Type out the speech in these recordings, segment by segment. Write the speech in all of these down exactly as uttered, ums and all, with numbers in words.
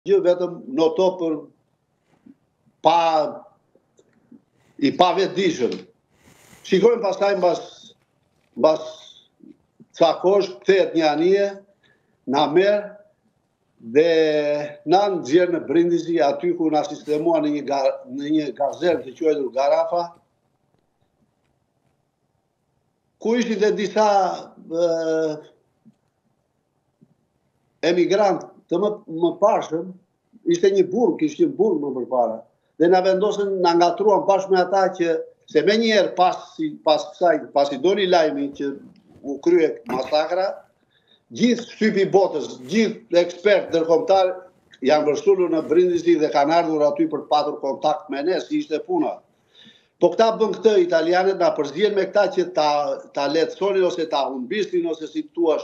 gjë, vetëm noto për pa i pa vetëdijshëm. Shikojmë pastaj mbas mbas ca kohësh kthehet një anije, na merr dhe na nxjerr në Brindisi, aty ku na sistemua në një ga, në një gazerë të quajtur Garafa, ku ishin dhe disa uh, emigrant të më, më pashëm, ishte një burg, ishte një burg më përpara, dhe na vendosën, na ngatruan bashkë me ata që, se me njerë pas, pas kësaj, pas i doli lajmi që u krye masakra, gjithë shtypi botës, gjithë ekspert ndërkombëtar janë vërshtullur në Brindisi dhe kanë ardhur aty për patur kontakt me ne, si ishte puna. Po këta bën këtë, italianët na përzien me këta që ta, ta letësonin ose ta humbisnin ose si thuash,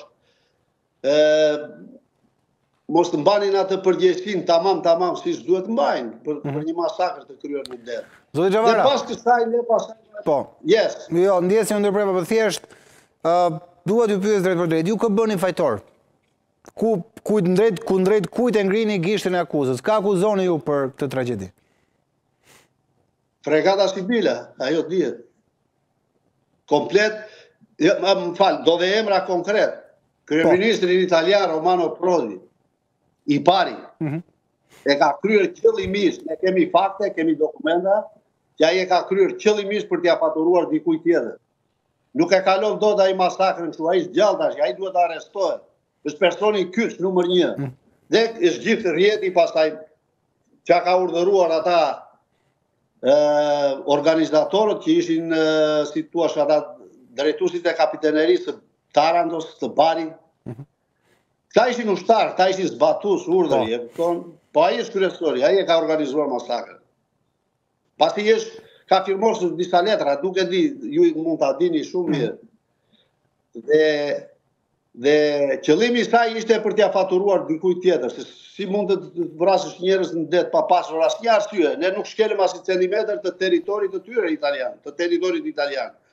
mos të mbanin atë përgjegjësinë tamam tamam siç duhet mbajnë për, për një masakër të kryer në der. Zoti Xhavara. Dhe pas kësaj ne pastaj po. Yes. Jo, ndjes një ndërprerje, por thjesht ë uh, dua t'ju pyes drejt për drejt. Ju kë bëni fajtor? Ku kujt drejt ku drejt kujt e ngrini gishtin e akuzës? Ka akuzoni ju për këtë tragjedi? Fregata Sibila, ajo dihet. Komplet, jo, më fal, do dhe emra konkret. Kryeministri italian Romano Prodi, i pari, mm -hmm. e ka kryer qëllimisht, ne kemi fakte, kemi dokumenta, që ai e ka kryer qëllimisht për t'ia faturuar dikujt tjetër. Nuk e kalon dot ai masakrën kështu, ai është gjallë tash, ai duhet të arrestohet. Është personi i kyç numër një. Mm. Dhe është gjithë rrjeti pastaj çka ka urdhëruar ata eh, organizatorët që ishin eh, si thua ata drejtuesit e kapitenerisë të Tarantos, të Bari. Mm -hmm. Këta ishin ushtarë, këta ishin zbatues urdhri, e kupton? Po ai është kryesori, ai e ka organizuar masakrën. Pasi është ka firmosur disa letra, nuk e di, ju mund ta dini shumë mirë. Dhe dhe qëllimi i saj ishte për t'ia faturuar dikujt tjetër, se si mund të vrasësh njerëz në det pa pasur asnjë arsye. Ne nuk shkelëm as një centimetër të territorit të tyre italian, të territorit italian.